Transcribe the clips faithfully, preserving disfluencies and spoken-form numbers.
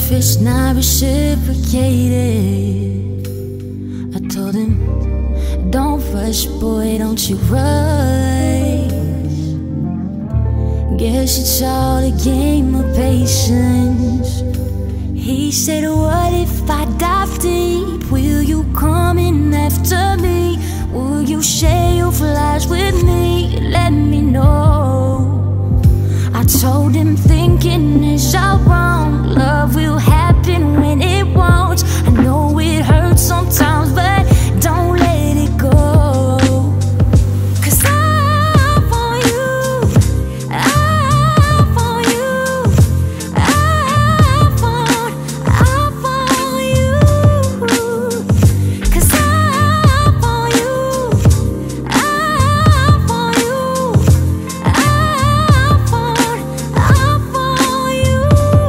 if it's not reciprocated. I told him, don't rush, boy, don't you rush. Guess it's all a game of patience. He said, what if I dive deep? Will you come in after me? Will you share your flies with me? Let me know. I told him thinking is all wrong. Love will happen when it won't. I know it hurts sometimes, but don't let it go. Cause I want you, I want you, I want, I want you. Cause I want you, I want you, I want, I want you.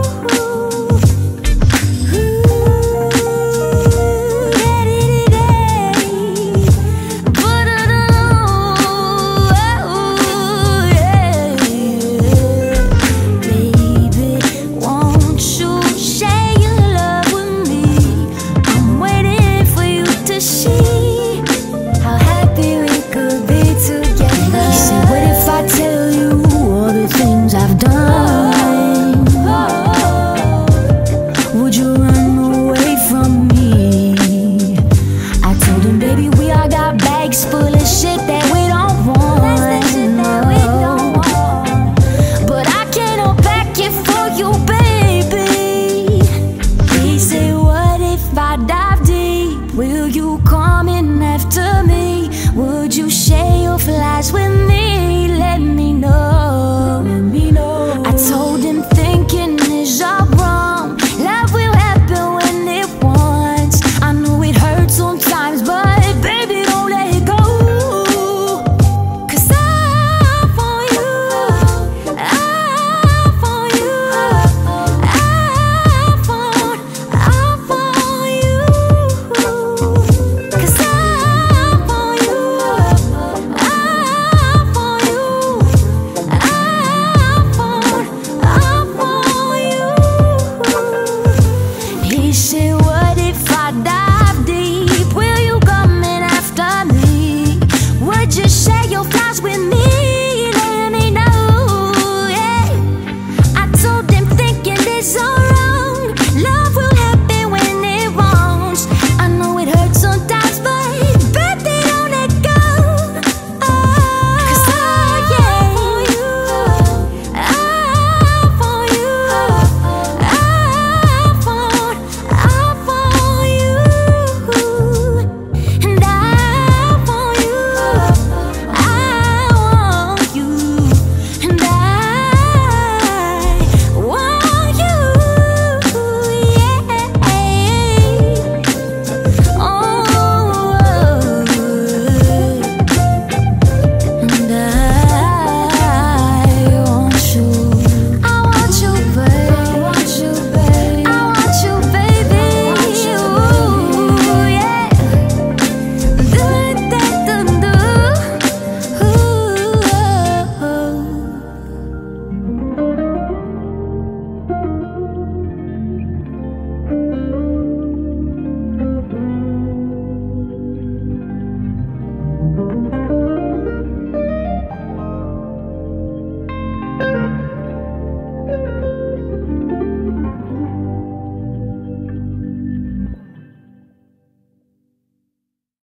Baby, won't you share your love with me? I'm waiting for you to see how happy we could be together. He said, what if I tell you all the things I've done?